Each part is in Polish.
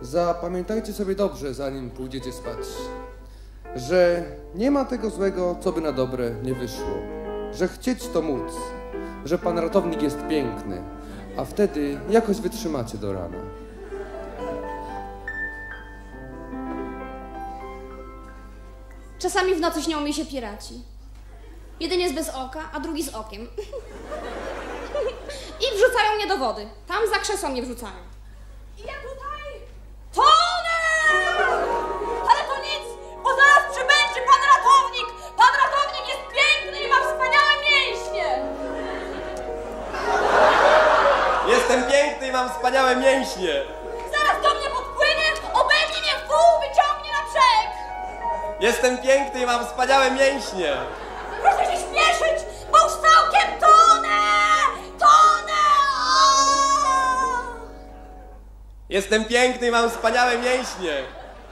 Zapamiętajcie sobie dobrze, zanim pójdziecie spać, że nie ma tego złego, co by na dobre nie wyszło, że chcieć to móc, że pan ratownik jest piękny, a wtedy jakoś wytrzymacie do rana. Czasami w nocy śnią mi się piraci. Jeden jest bez oka, a drugi z okiem. I wrzucają mnie do wody. Tam za krzesło mnie wrzucają. I ja tutaj tonę! Ale to nic, bo zaraz przybędzie pan ratownik! Pan ratownik jest piękny i ma wspaniałe mięśnie! Jestem piękny i mam wspaniałe mięśnie! Zaraz do mnie podpłynie, obejmie mnie w pół, wyciągnie na brzeg! Jestem piękny i mam wspaniałe mięśnie! Proszę się śpieszyć, bo już całkiem tonę! Tonę! Jestem piękny i mam wspaniałe mięśnie!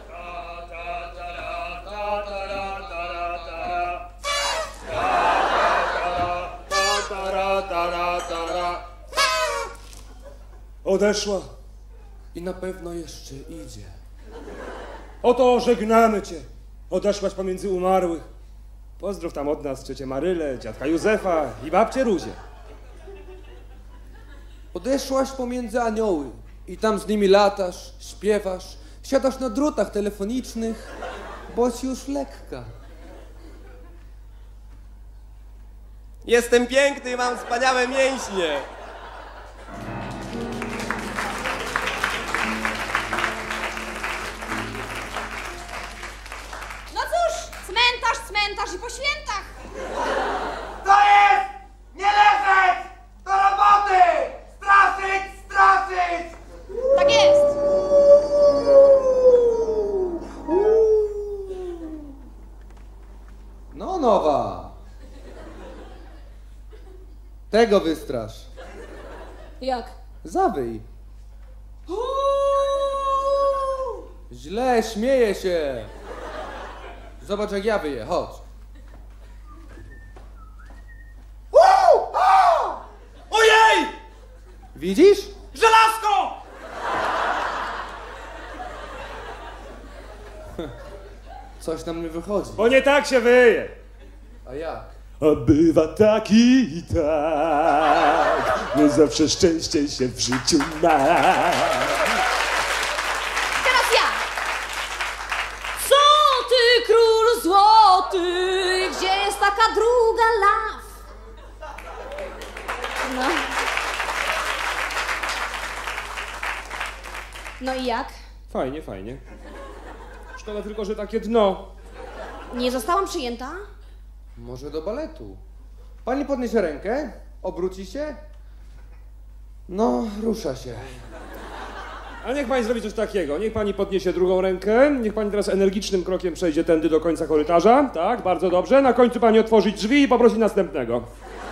Odeszła. I na pewno jeszcze idzie. Oto żegnamy cię. Odeszłaś pomiędzy umarłych. Pozdrów tam od nas ciocię Marylę, dziadka Józefa i babcię Ruzię. Odeszłaś pomiędzy anioły i tam z nimi latasz, śpiewasz, siadasz na drutach telefonicznych, boś już lekka. Jestem piękny i mam wspaniałe mięśnie! No cóż, cmentarz i po świętach. To jest! Nie leżeć! Do roboty! Straszyć, straszyć! Tak jest. No nowa. Tego wystrasz. Jak? Zawyj. Źle, śmieje się. Zobacz jak ja wyję, chodź. Ojej! Widzisz? Żelazko! Coś nam nie wychodzi. Bo nie tak się wyje. A jak? A bywa tak i tak. Nie zawsze szczęście się w życiu ma. Teraz ja. Co ty, król złoty? Gdzie jest taka druga law? No. No i jak? Fajnie, fajnie. Szkoda tylko, że takie dno. Nie zostałam przyjęta? Może do baletu. Pani podniesie rękę, obróci się. No, rusza się. A niech pani zrobi coś takiego. Niech pani podniesie drugą rękę. Niech pani teraz energicznym krokiem przejdzie tędy do końca korytarza. Tak, bardzo dobrze. Na końcu pani otworzy drzwi i poprosi następnego.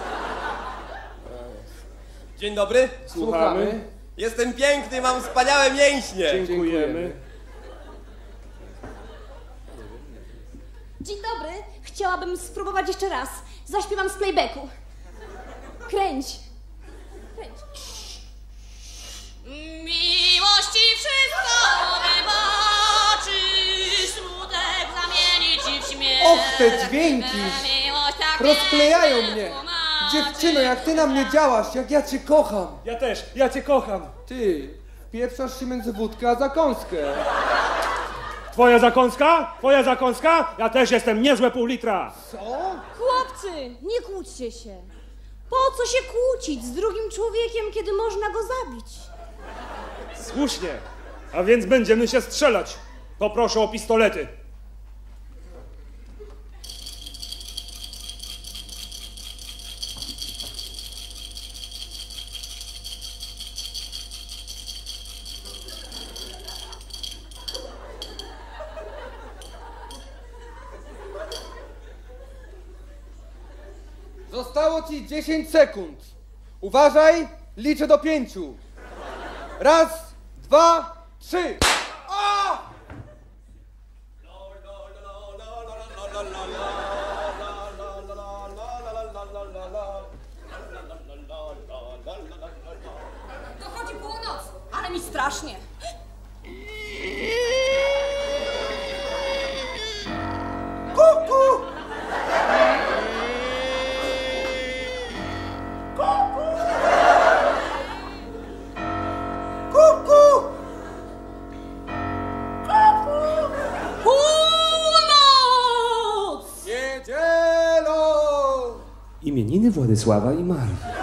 Dzień dobry. Słuchamy. Jestem piękny i mam wspaniałe mięśnie! Dziękujemy. Dzień dobry. Chciałabym spróbować jeszcze raz. Zaśpiewam z playbacku. Kręć. Kręć. Miłości wszystko wybaczy, smutek zamieni ci w śmiech. Och, te dźwięki! Miłość tak Rozklejają wiele mnie! tłumaczy. Dziewczyno, jak ty na mnie działasz, jak ja cię kocham! Ja też, ja cię kocham. Ty, wpieprzasz się między wódkę a zakąskę. Twoja zakąska? Twoja zakąska? Ja też jestem niezłe pół litra. Co? Chłopcy, nie kłóćcie się. Po co się kłócić z drugim człowiekiem, kiedy można go zabić? Słusznie. A więc będziemy się strzelać. Poproszę o pistolety. Zostało ci 10 sekund. Uważaj, liczę do 5. Raz, 2, 3. O! Dochodzi północ, ale mi strasznie. Imieniny Władysława i Marii.